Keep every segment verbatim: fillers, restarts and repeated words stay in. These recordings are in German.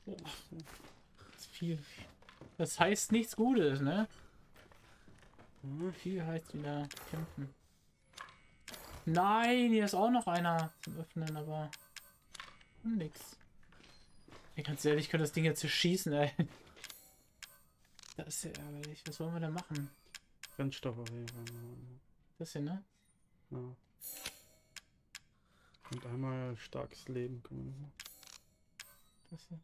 Boah, das ist viel. Das heißt nichts Gutes, ne? Hm? Viel heißt wieder kämpfen. Nein, hier ist auch noch einer zum Öffnen, aber nix. Ey, ganz ehrlich, ich könnte das Ding jetzt zerschießen, ey. Das ist ja ärgerlich. Was wollen wir da machen? Brennstoff auf jeden Fall. Das hier, ne? Ja. Und einmal starkes Leben können wir machen. Das hier.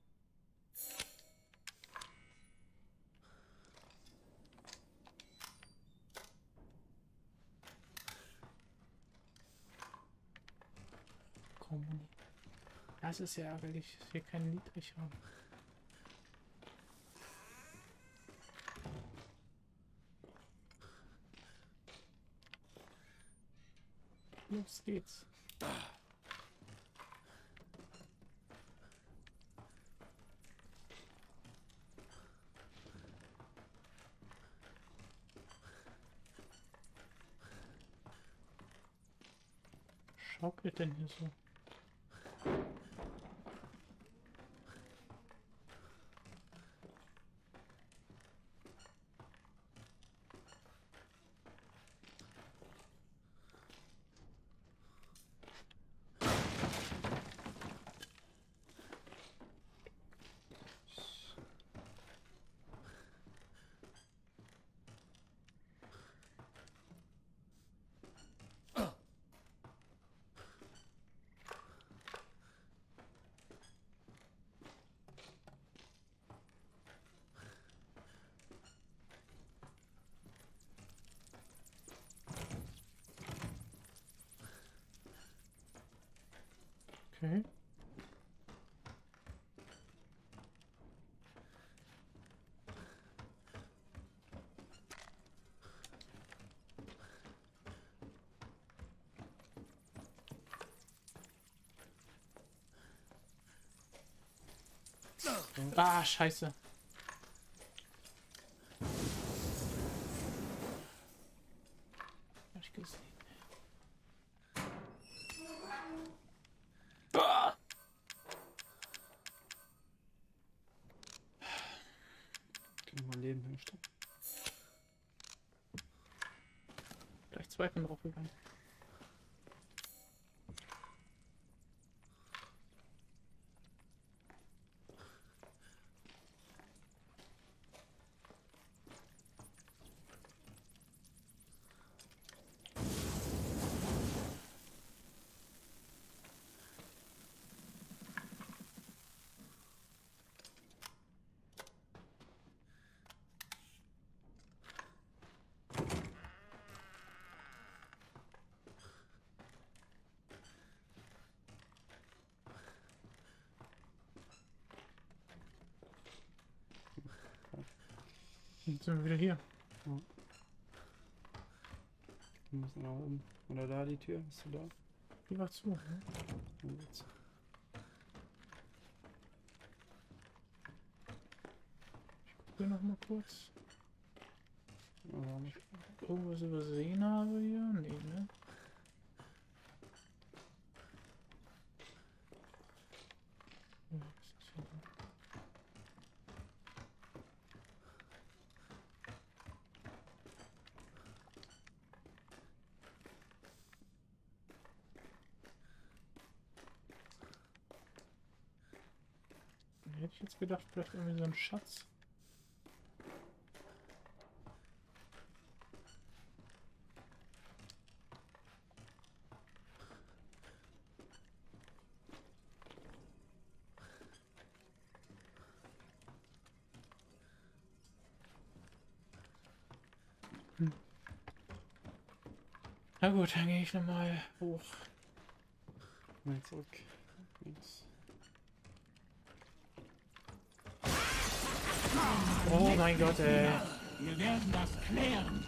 Kommuni. Das ist ja ärgerlich, dass wir keinen niedrig haben. Los geht's. Schaukelt denn hier so? Okay. Ah, scheiße. Hab ich gesehen. Ah! Können wir mal Leben herstellen. Gleich zwei von drauf gegangen. Jetzt sind wir wieder hier. Ja. Wir müssen nach oben. Oder da die Tür. Bist du da? Die war zu. Ne? Und jetzt. Ich gucke noch mal kurz. Aber nicht. Irgendwas übersehen habe hier? Nee, ne? Ja, was ist das hier? Hätte ich jetzt gedacht, vielleicht irgendwie so ein Schatz. Hm. Na gut, dann gehe ich nochmal hoch. Nein, zurück. Jetzt. Oh mein Gott, ey. Wir werden das klären.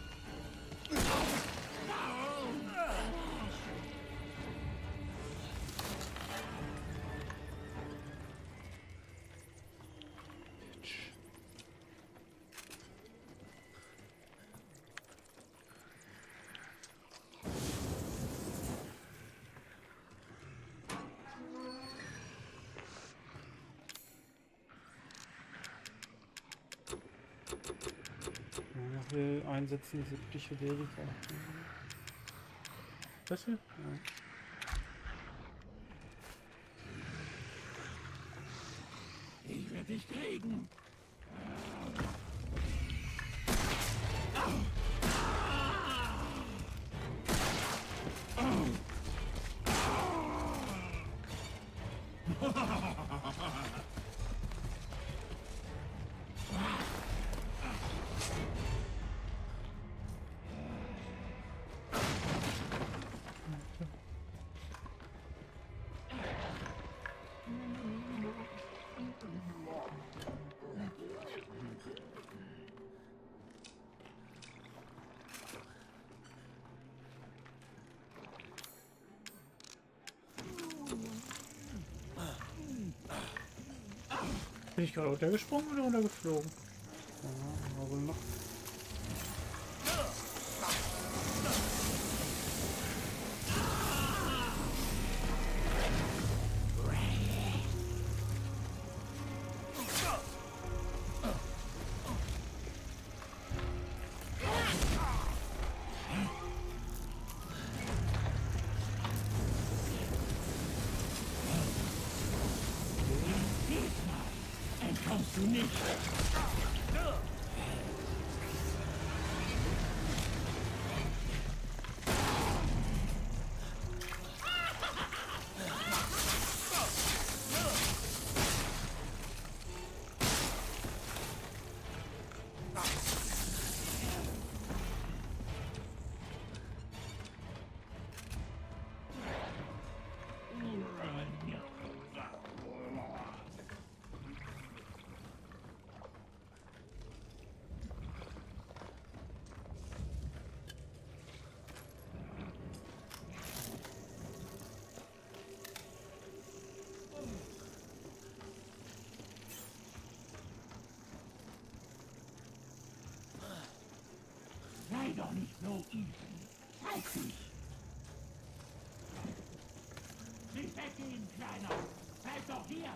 hier einsetzen, diese Psychedelika. Das hier? Ja. Ich werde dich kriegen. Bin ich gerade runtergesprungen oder runtergeflogen? Ja, aber wohl noch. Entkommst du nicht. Sei doch nicht so easy. Zeig dich. Nicht weggehen, Kleiner. Bleib doch hier.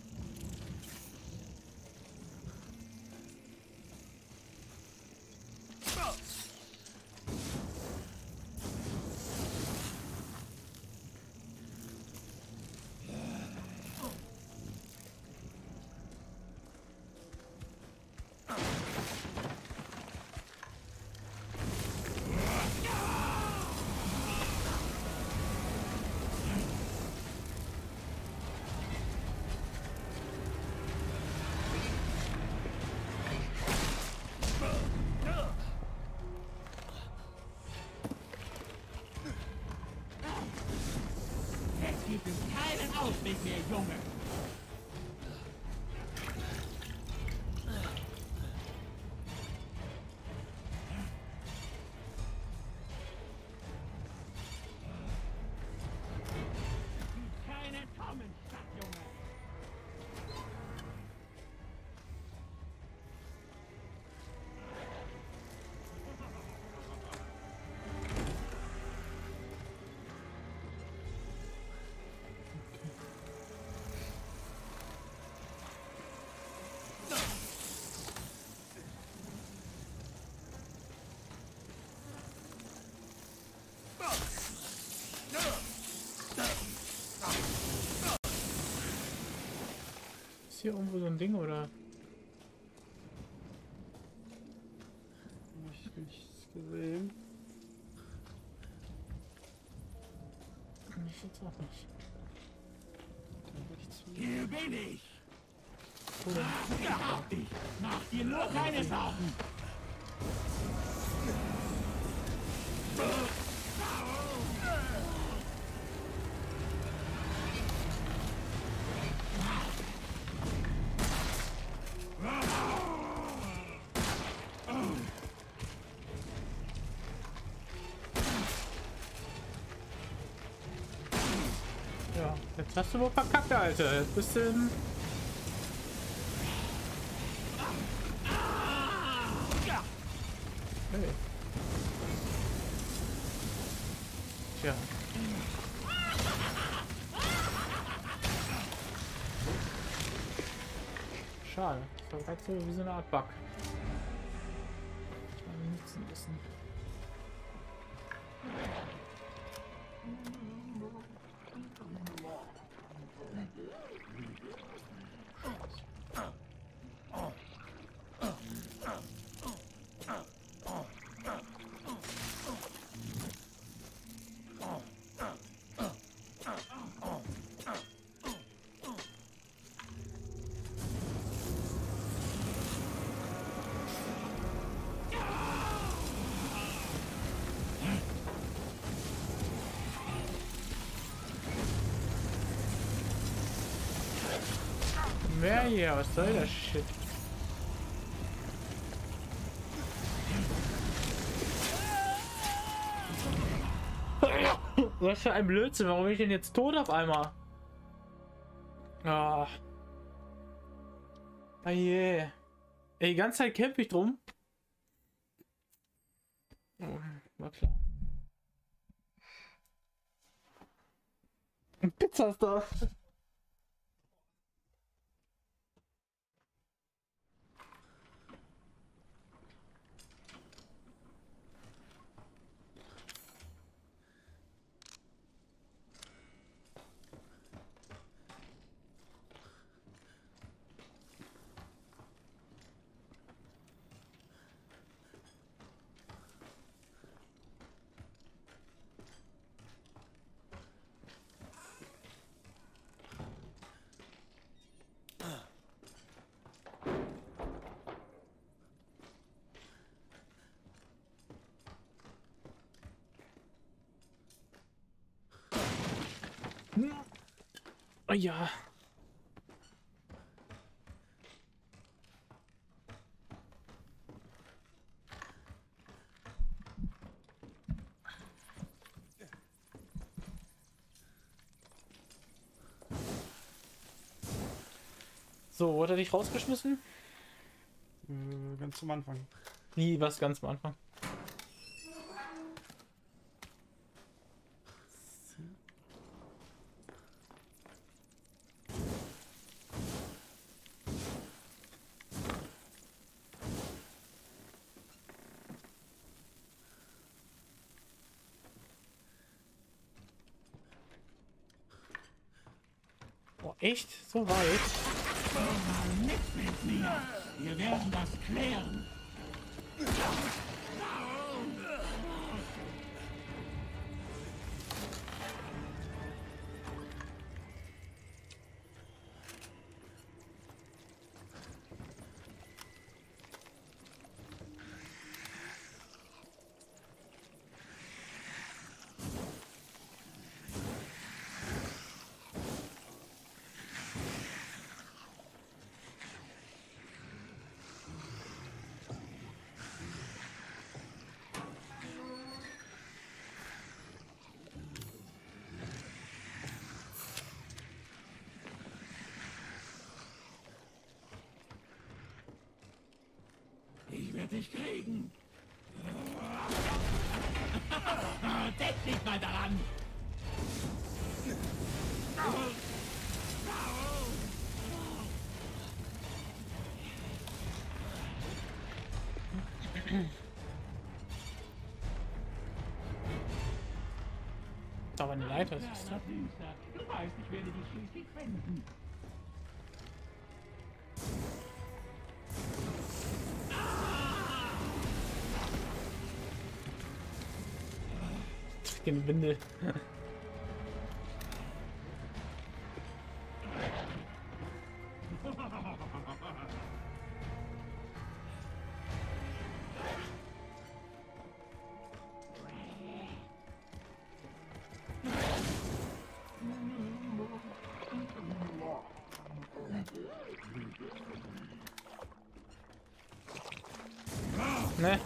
Es gibt keinen Ausweg mehr, Junge. Kein Entkommen, Stadtjunge. Ist hier irgendwo so ein Ding oder? Hab ich nichts gesehen. Ich jetzt auch nicht. Da rechts. Hier bin ich. Cool. Ich hab dich. Mach dir nur keine Sorgen. Ja, jetzt hast du wohl verkackt, Alter. Jetzt bist du in... Hey. Tja. Schade. Das war gerade so wie so eine Art Bug. Ich meine, schießen müssen. Wer hier? Was soll das Shit? Was für ein Blödsinn, warum bin ich denn jetzt tot auf einmal? Ah. Ah je. Ey, die ganze Zeit kämpfe ich drum. Oh, war klar. Pizza ist da. Oh ja. So, wurde er dich rausgeschmissen? Äh, ganz zum Anfang. Wie, was ganz am Anfang? Oh, echt? So weit? Komm mal mit mit mir. Wir werden das klären. Ich werde dich kriegen. Denk nicht mal daran. Da war eine Leiter, siehst du? Du weißt, ich werde dich schließlich finden. Den Windel. Ne?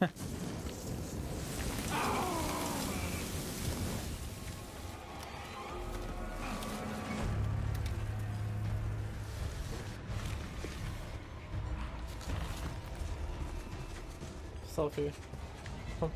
So viel. Kommt.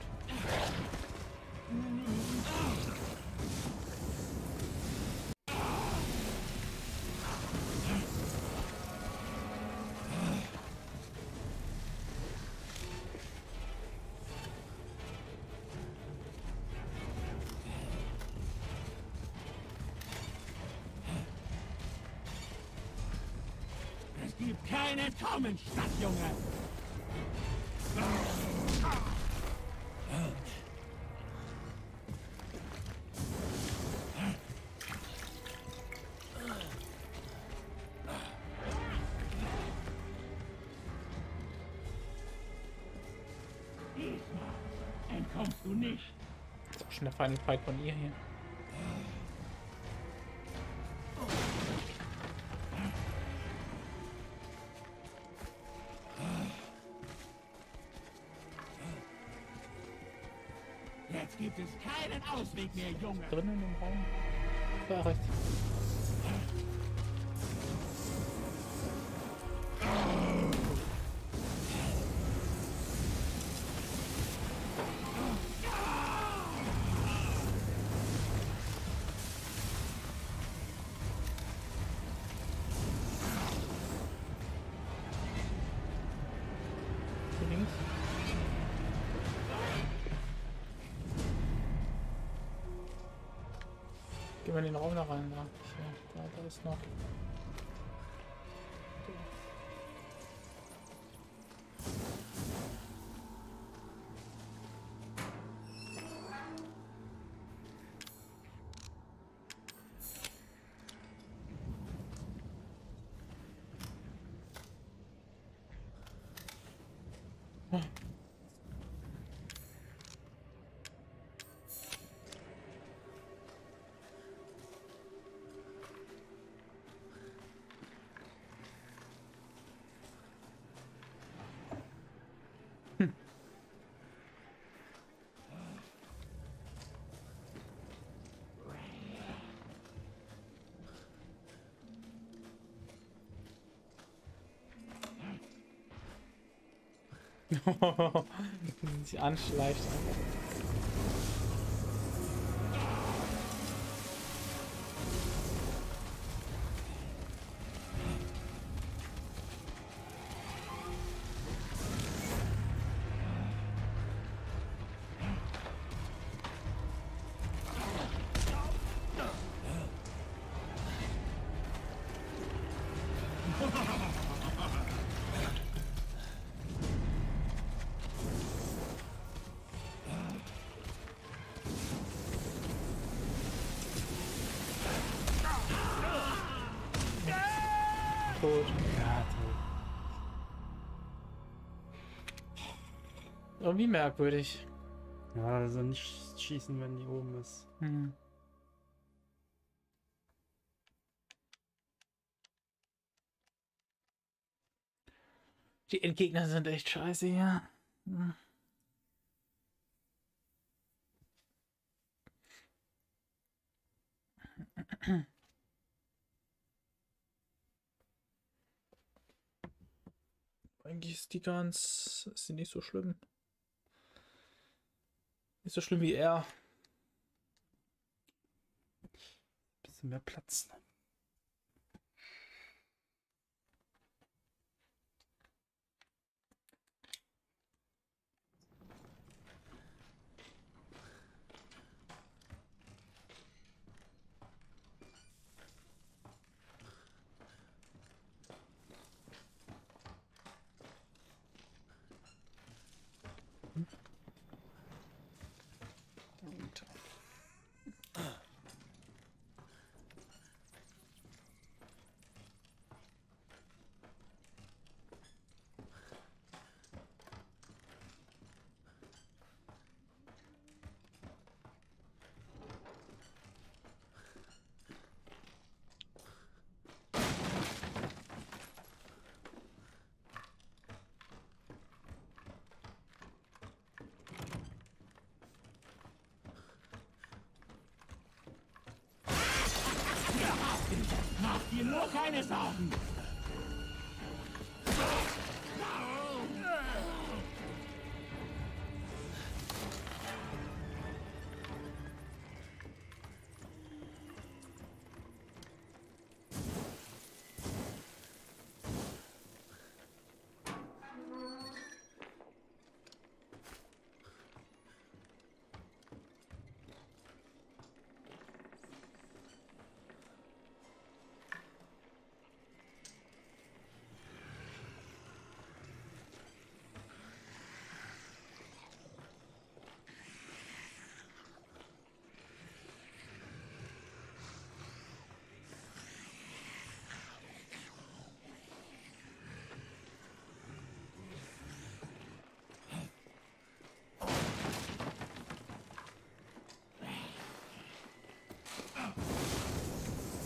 gibt kein Entkommen, Stadtjunge! Diesmal entkommst du nicht. Das ist auch schon der Final Fight von ihr hier. Jetzt gibt es keinen Ausweg mehr, Junge. Drinnen im Raum. Da rechts. Hier links. Gehen wir in den Raum da rein, da. So, da, da ist noch. Sie anschleicht. Tot. Ja, toll. Irgendwie merkwürdig. Ja, also nicht schießen, wenn die oben ist. Hm. Die Endgegner sind echt scheiße hier. Hm. Eigentlich ist die ganz... Ist sie nicht so schlimm. Nicht so schlimm wie er. Bisschen mehr Platz. Ne? Mach dir nur keine Sorgen.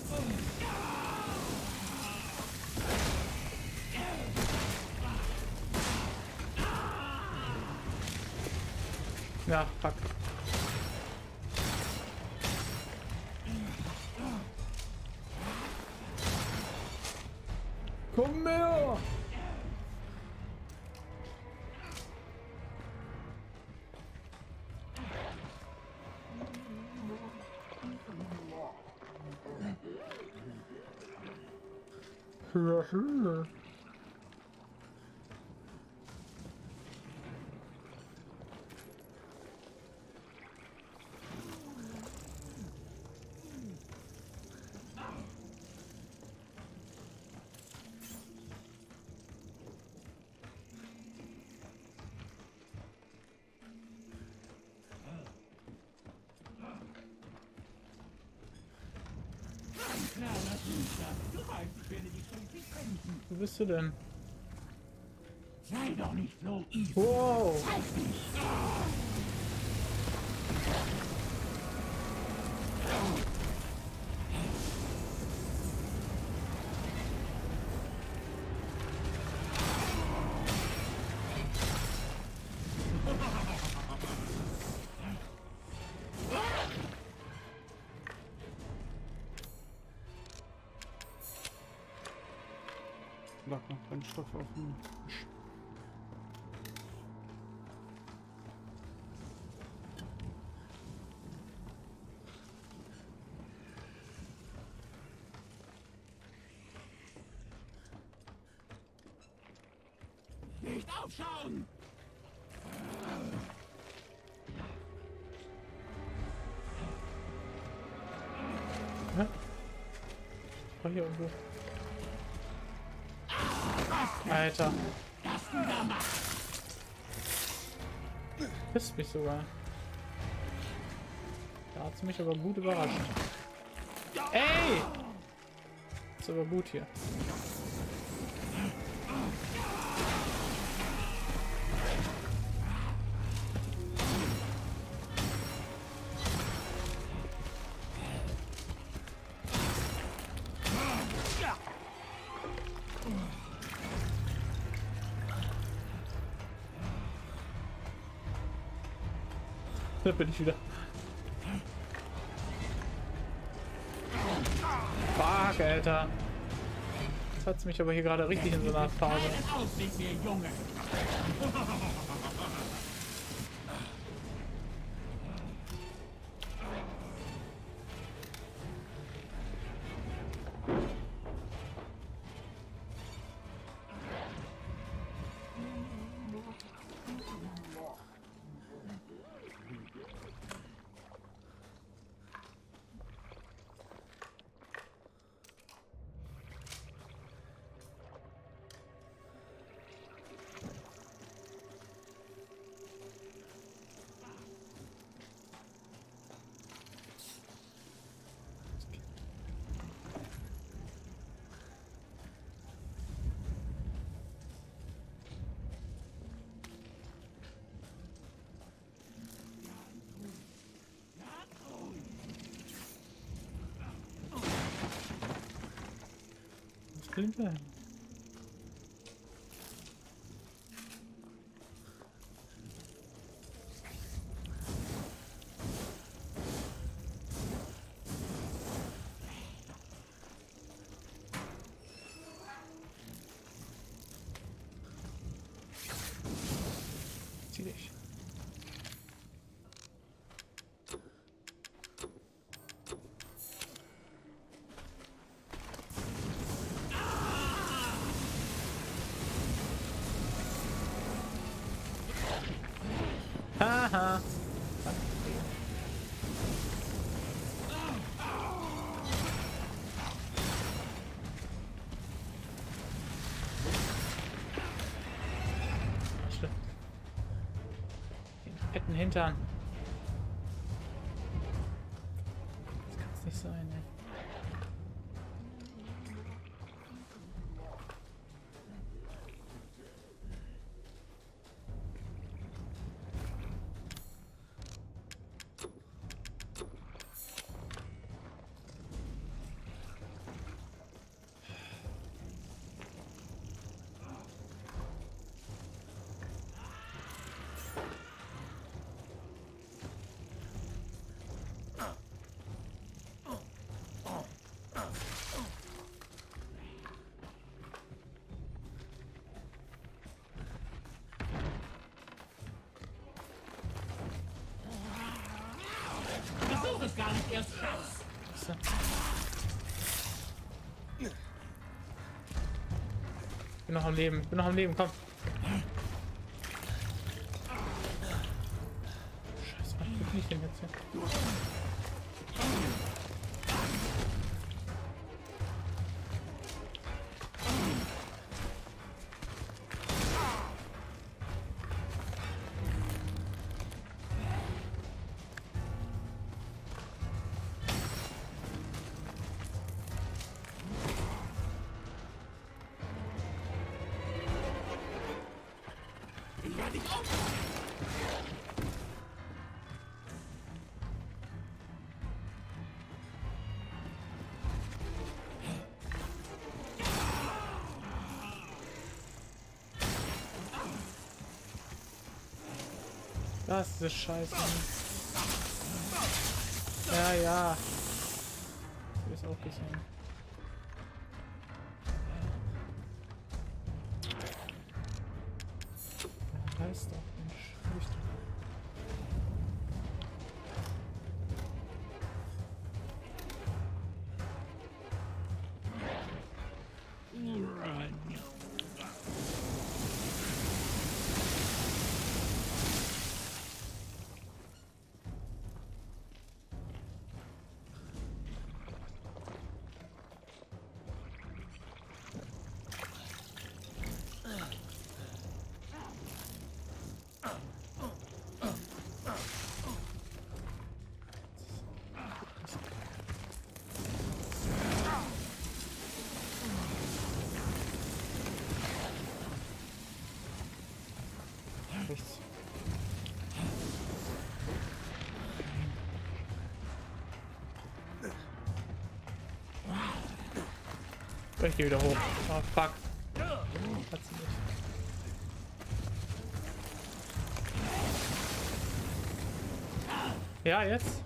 Ja, fuck. Komm her! Du weißt, ich werde dich schließlich finden. Wo bist du denn? Sei doch nicht so easy. Wow! Zeig dich. Lag noch Brennstoff auf dem Tisch. Nicht aufschauen. Ja. Oh, hier irgendwo. Alter. Pisst mich sogar. Da hat sie mich aber gut überrascht. Ey! Ist aber gut hier. Da bin ich wieder. Fuck, Alter. Jetzt hat es mich aber hier gerade richtig in so einer Phase. Keinen Ausweg mehr, Junge. Hilfe. Zieh dich. Haha. Stimmt. Den fetten Hintern. Das kann es nicht sein, ey. Bin noch am Leben, bin noch am Leben, komm. Scheiße, was tut mich denn jetzt hier? Das ist scheiße. Ja, ja. Ich ist auch gesehen. Ja, da ist doch Mensch. Licht. Rechts. Ich gehe wieder hoch. Oh fuck. Hat sie nicht. Ja, jetzt.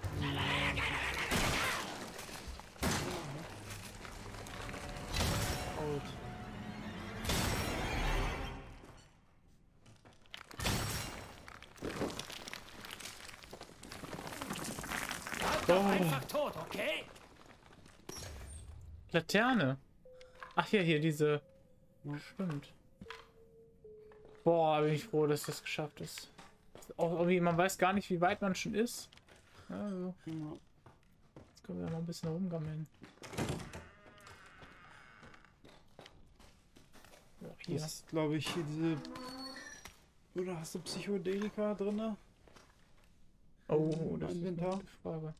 Out. Doch einfach tot, okay? Laterne. Ach ja, hier diese. Stimmt. Boah, bin ich froh, dass das geschafft ist. Auch irgendwie, man weiß gar nicht, wie weit man schon ist. Also, jetzt können wir ja noch ein bisschen rumgammeln. Ja, hier. Das ist, glaube ich, hier diese. Oder hast du Psychedelika drin? Oh, das ist eine Inventar? gute Frage.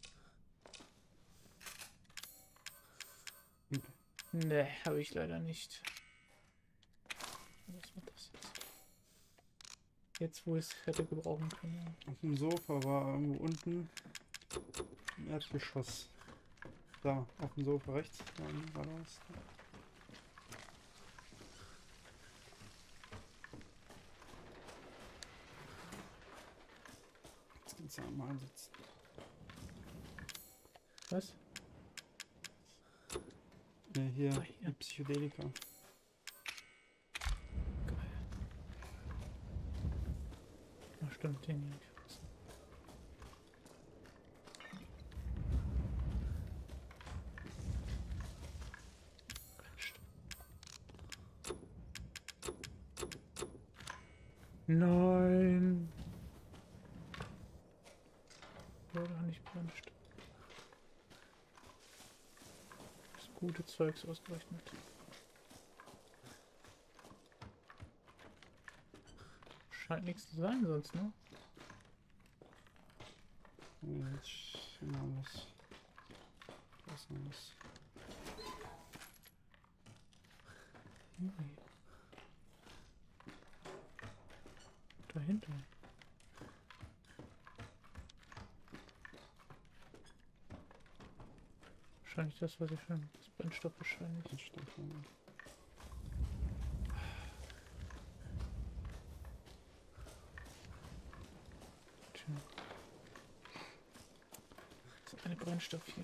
Hm. Ne, habe ich leider nicht. Was war das jetzt? Jetzt, wo ich es hätte gebrauchen können. Auf dem Sofa war irgendwo unten im Erdgeschoss. Da, auf dem Sofa rechts. Da war das. Jetzt kannst du einmal einsetzen. Was? Ne, hier, Ah, hier. die Psychedelika. Geil. Ach, stimmt, den hier. hab ich vergessen. Nein. Ja, doch nicht Brandstoff. Das gute Zeugs ausgerechnet. Scheint nichts zu sein sonst, ne? Jetzt mal was. Was ist das? Ui. Dahinter. Wahrscheinlich das, was ich schon. Das Brennstoff wahrscheinlich. Brennstoff, ja. Tja. Das ist eine Brennstoff hier.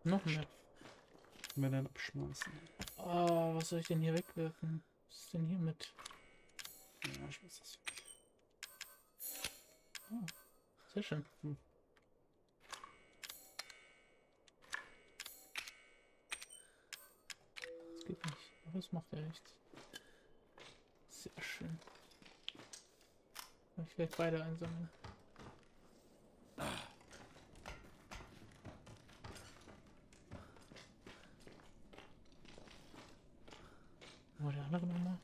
Noch mehr. Wir dann abschmeißen. Oh, was soll ich denn hier wegwerfen? Was ist denn hier mit? Ja, ich weiß das. Oh, sehr schön. Hm. Das geht nicht. Aber das macht ja nichts. Sehr schön. Ich werde beide einsammeln. Wo der andere nochmal?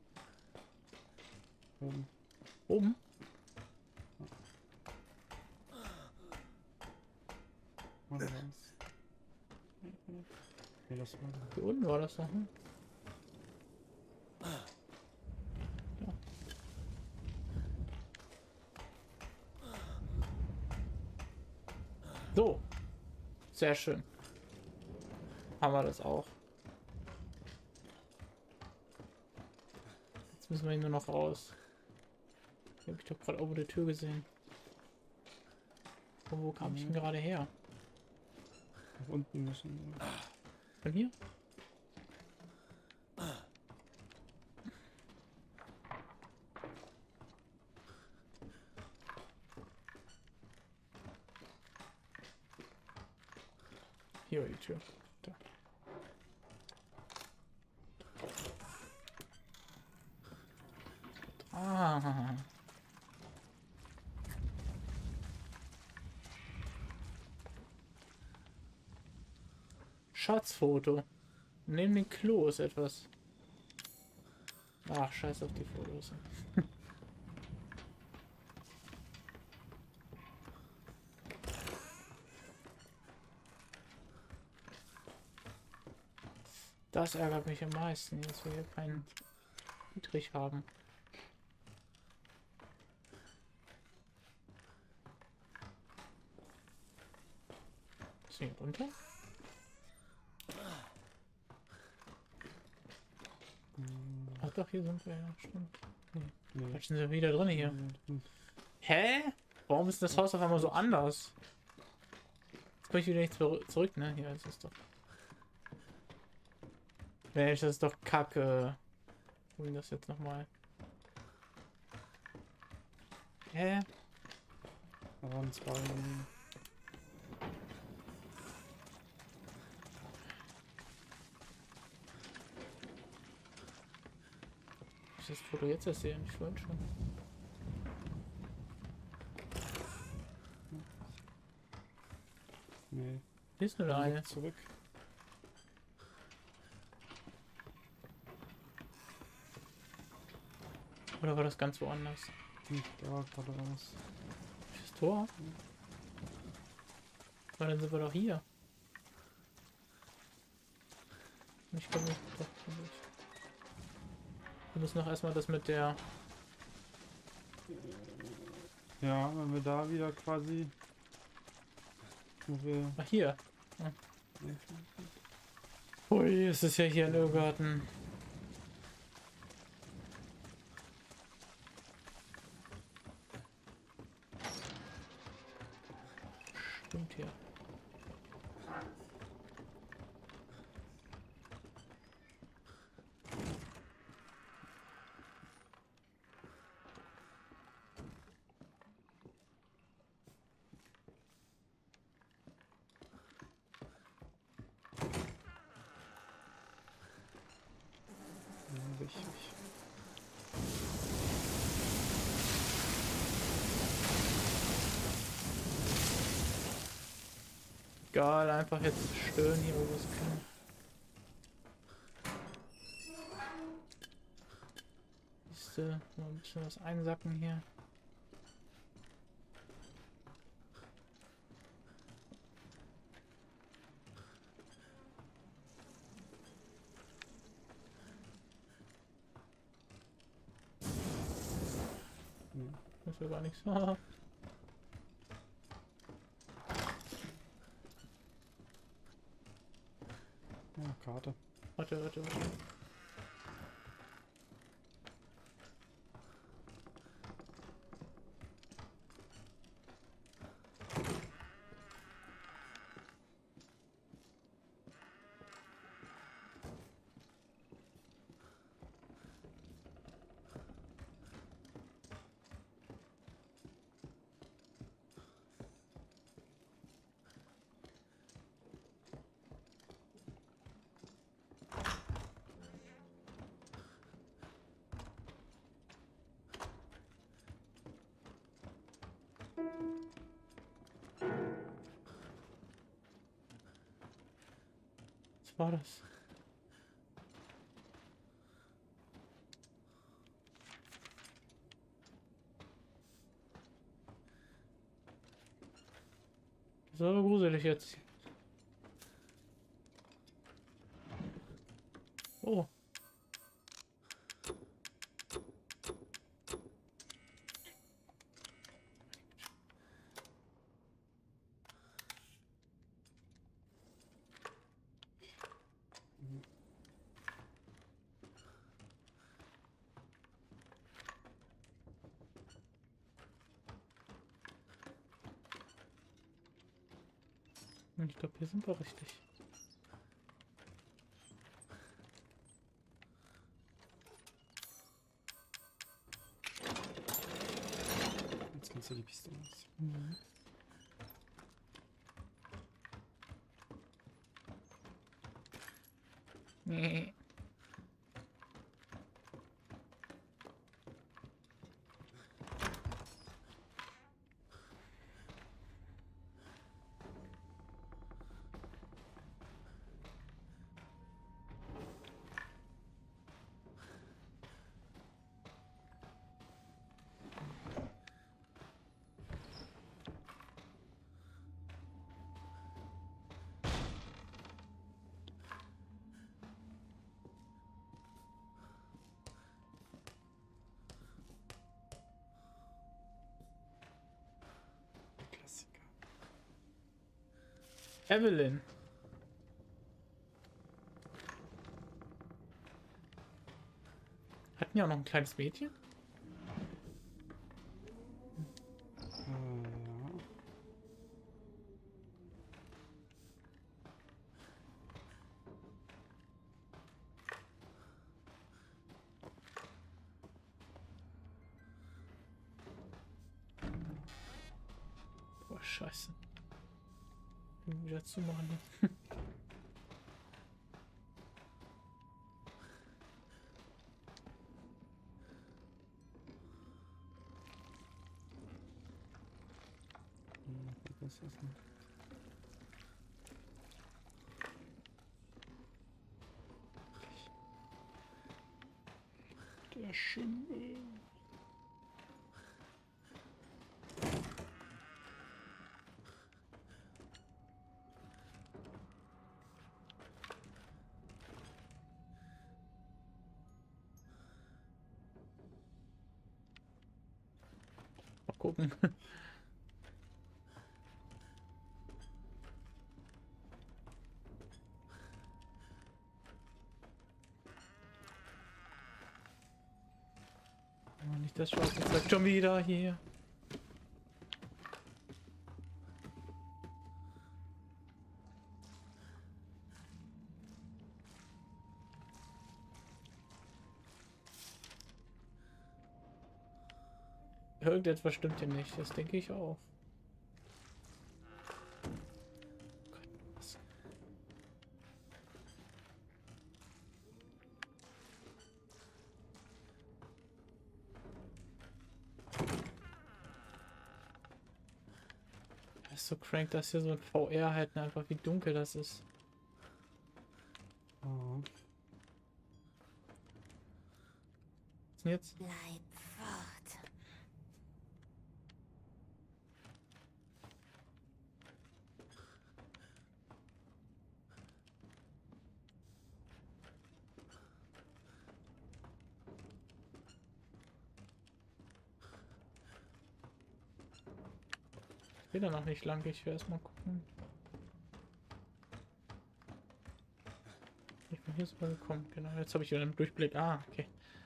Oben. Oben? Oder was? Nee, das war. Hier unten war das noch. Hm? Ja. So. Sehr schön. Haben wir das auch. Jetzt müssen wir hier nur noch raus. Hier habe ich doch gerade oben die Tür gesehen. Von wo kam ich denn gerade her? Nach unten müssen wir. Von hier? Hier war die Tür. Da. Ah. Schatzfoto. Neben dem Klo ist etwas. Ach, scheiß auf die Fotos. Das ärgert mich am meisten, dass wir hier keinen Dietrich haben. Ist hier runter? Ach doch, hier sind wir ja, stimmt. Nee. Nee. Jetzt sind wir wieder drin hier. Hm. Hä? Warum ist das Haus auf einmal so anders? Jetzt komme ich wieder nicht zur- zurück, ne? Hier ist es doch. Mensch, das ist doch kacke. Holen das jetzt nochmal. Hä? Da waren zwei. Ich das Foto jetzt erst sehen, ich wollte schon. Nee. Hier ist nur der eine. Zurück. Oder war das ganz woanders? Nicht da, gerade raus. Das Tor? Aber dann sind wir doch hier. Ich komme nicht. Doch, komm ich. Wir müssen noch erstmal das mit der. Ja, wenn wir da wieder quasi. Wo wir. Ach, hier. Nee. Ui, es ist ja hier ein Irrgarten. Stimmt hier. Ja, richtig. Egal, einfach jetzt stören hier, wo wir es können. Siehste, mal ein bisschen was einsacken hier. Nee. Das ist ja gar nichts. Ah. Ja, Karte. Warte, warte, warte. war das? Das war aber gruselig jetzt. Oh. Ich glaube, hier sind wir richtig. Jetzt kannst du die Piste aus. Mhm. Nee. Klassiker. Evelyn. Hatten ja auch noch ein kleines Mädchen. Äh, ja. Boah, scheiße. Bin wieder zumachen. Hm, was ist das denn? Der Schimmel. Mal gucken. Oh, nicht das schwarze Zeug schon wieder hier. Irgendetwas stimmt hier nicht, das denke ich auch. Gott, was? Das ist so crank, dass hier so ein V R halten, einfach wie dunkel das ist. Oh. Was ist denn jetzt? Bleib fort. Ich will da noch nicht lang, ich will erstmal gucken. Ich bin hier so gekommen, genau, jetzt habe ich wieder einen Durchblick. Ah, okay.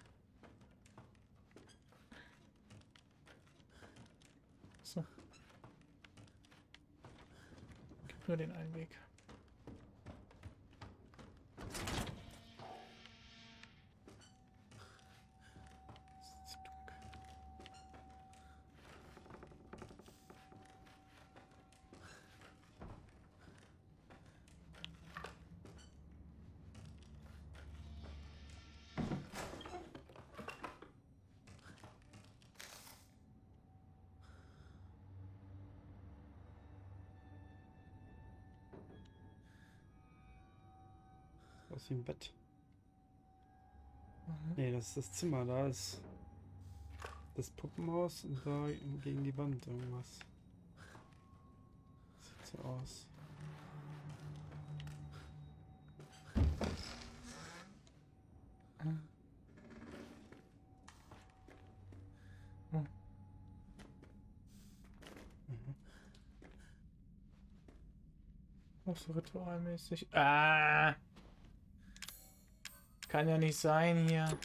So. Gibt nur den einen Weg. Es ist dunkel. Aus dem Bett. Mhm. Nee, das ist das Zimmer. Da ist das Puppenhaus und da gegen die Wand irgendwas. Sieht so aus. Auch so ritualmäßig. Ah! Kann ja nicht sein hier.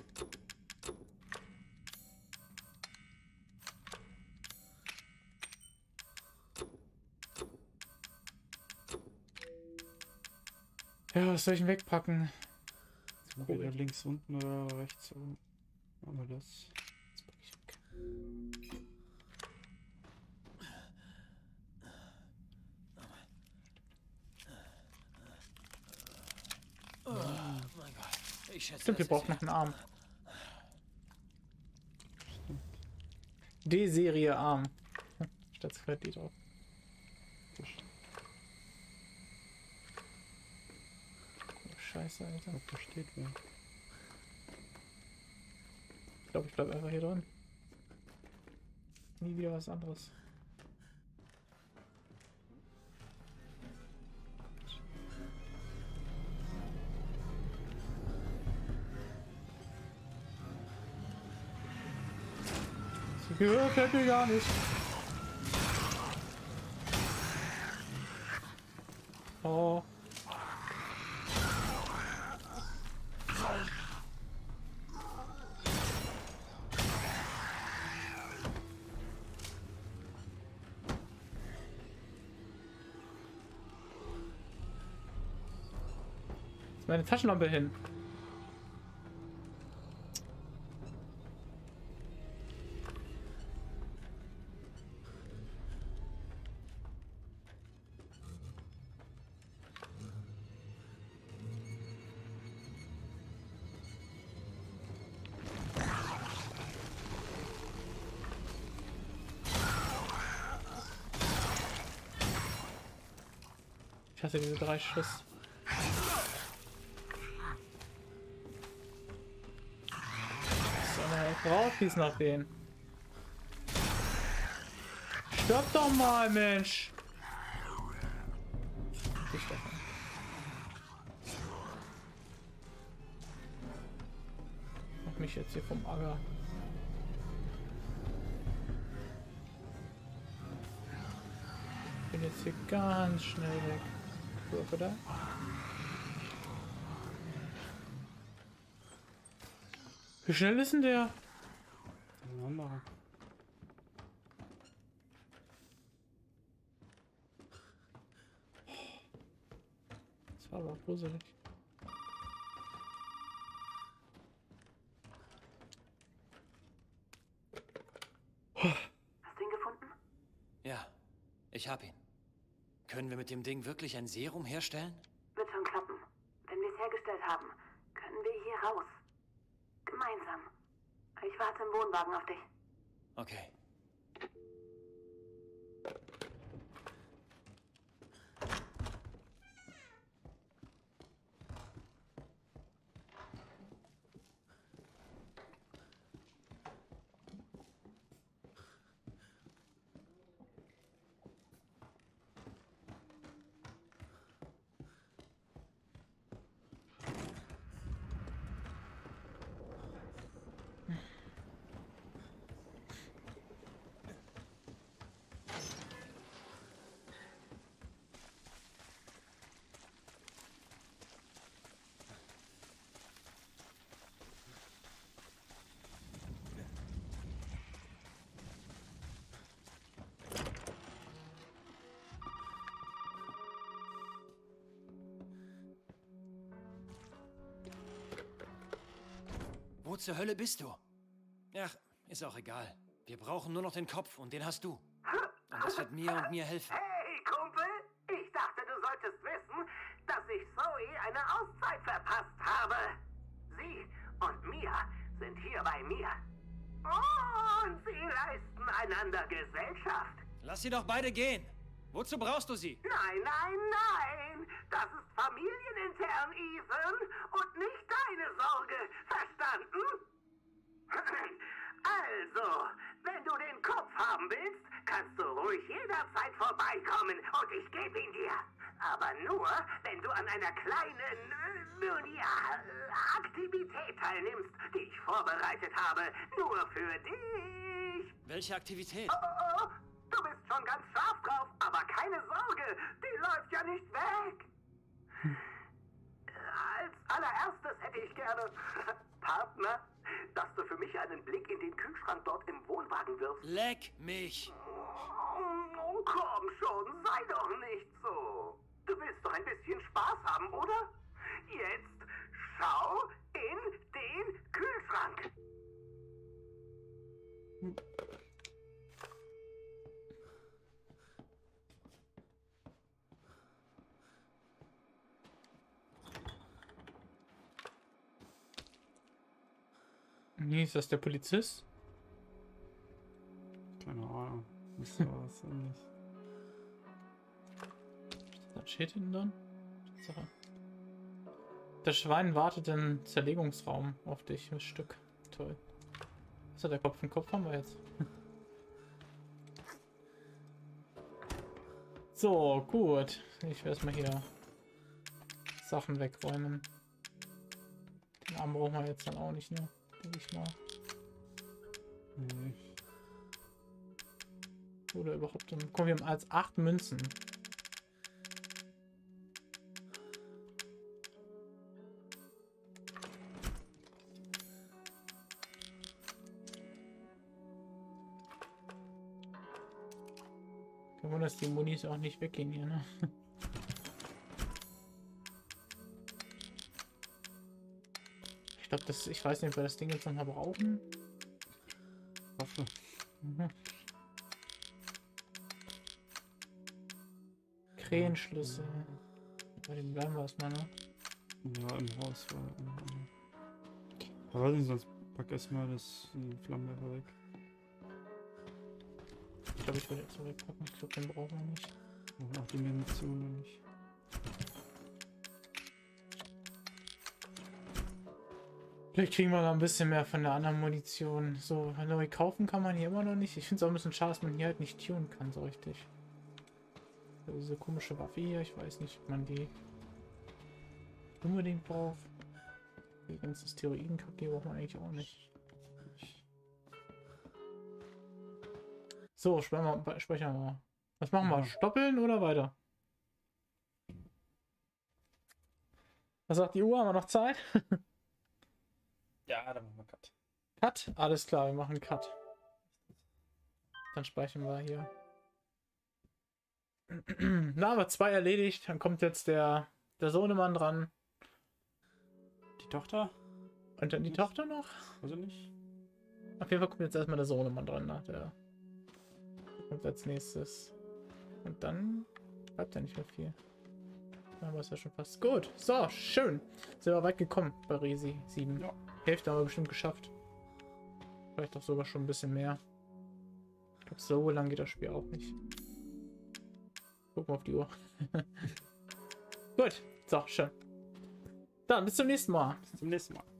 Ja, was soll ich denn wegpacken? Entweder links unten oder rechts oben. Aber das. Das pack ich weg. Oh mein Gott. Ich schätze, Stimmt, wir das brauchen ist noch einen Arm. D-Serie Arm. Statt zwei D drauf. Oh, Scheiße, Alter. Ich glaube, da steht wer. Ich glaube, ich bleib einfach hier drin. Nie wieder was anderes. Das gefällt mir gar nicht. Oh. Ist meine Taschenlampe hin? Ich hasse diese drei Schuss. So, ne, ich brauch dies noch den. Stirb doch mal, Mensch! Ich davon. Mach mich jetzt hier vom Acker. Ich bin jetzt hier ganz schnell weg. Oder? Wie schnell ist denn der? Ein anderer. Das war aber gruselig. Hast du ihn gefunden? Ja, ich hab ihn. Können wir mit dem Ding wirklich ein Serum herstellen? Wird schon klappen. Wenn wir es hergestellt haben, können wir hier raus. Gemeinsam. Ich warte im Wohnwagen auf dich. Okay. Wo zur Hölle bist du? Ach, ist auch egal. Wir brauchen nur noch den Kopf und den hast du. Und das wird mir und mir helfen. Hey, Kumpel! Ich dachte, du solltest wissen, dass ich Zoe eine Auszeit verpasst habe. Sie und Mia sind hier bei mir. Und sie leisten einander Gesellschaft. Lass sie doch beide gehen. Wozu brauchst du sie? Nein, nein, nein! Das ist familienintern, Ethan, und nicht deine Sorge, verstanden? Also, wenn du den Kopf haben willst, kannst du ruhig jederzeit vorbeikommen und ich gebe ihn dir. Aber nur, wenn du an einer kleinen, äh, nun ja, Aktivität teilnimmst, die ich vorbereitet habe. Nur für dich. Welche Aktivität? Oh, oh, oh. Du bist schon ganz scharf drauf, aber keine Sorge, die läuft ja nicht weg. Als allererstes hätte ich gerne, Partner, dass du für mich einen Blick in den Kühlschrank dort im Wohnwagen wirfst. Leck mich! Oh, komm schon, sei doch nicht so. Du willst doch ein bisschen Spaß haben, oder? Jetzt schau in den Kühlschrank. Nee, ist das der Polizist? Keine Ahnung. Das war es ja nicht. Was steht hinten dann? Tatsache. Das Schwein wartet im Zerlegungsraum auf dich. Ein Stück. Toll. Was hat der Kopf? Den Kopf haben wir jetzt. So, gut. Ich werde erstmal hier Sachen wegräumen. Den Arm brauchen wir jetzt dann auch nicht, ne? Denke ich mal. Nee. Oder überhaupt. Guck, wir haben als acht Münzen. Kein Wunder, dass die Munis auch nicht weggehen hier, ne? Ich glaube, das, ich weiß nicht, ob wir das Ding jetzt nochmal brauchen. Waffe. Mhm. Krähenschlüssel. Bei dem bleiben wir erstmal, ne? Ja, im Haus war. Aber weiß nicht, sonst pack erstmal das äh, Flammenwerfer weg. Ich glaube, ich würde jetzt wegpacken. Ich glaube, den brauchen wir nicht. Und auch die Munition noch nicht. Vielleicht kriegen wir noch ein bisschen mehr von der anderen Munition. So, neu kaufen kann man hier immer noch nicht. Ich finde es auch ein bisschen schade, dass man hier halt nicht tunen kann, so richtig. Also diese komische Waffe hier, ich weiß nicht, ob man die unbedingt braucht. Die ganze Steroidenkacke braucht man eigentlich auch nicht. So, speichern wir, speichern wir mal. Was machen wir? Stoppeln oder weiter? Was sagt die Uhr? Haben wir noch Zeit? Ja, dann machen wir Cut. Cut? Alles klar, wir machen Cut. Dann speichern wir hier. Na, aber zwei erledigt. Dann kommt jetzt der, der Sohnemann dran. Die Tochter? Und dann die Tochter noch? Also nicht? Auf jeden Fall kommt jetzt erstmal der Sohnemann dran. Nach der kommt als nächstes. Und dann bleibt ja nicht mehr viel. Dann haben wir es ja schon fast. Gut. So, schön. Sind wir weit gekommen bei Resi sieben. Ja. Hälfte haben wir bestimmt geschafft. Vielleicht auch sogar schon ein bisschen mehr. Ich glaube, so lang geht das Spiel auch nicht. Gucken wir auf die Uhr. Gut. So, schön. Dann bis zum nächsten Mal. Bis zum nächsten Mal.